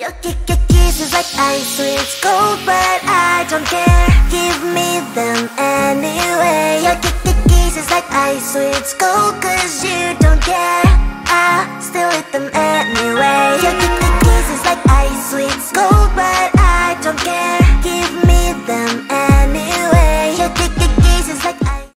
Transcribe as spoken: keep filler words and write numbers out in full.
Your kisses like ice, sweet cold, but I don't care. Give me them anyway. Your kisses like ice, sweet cold, cause you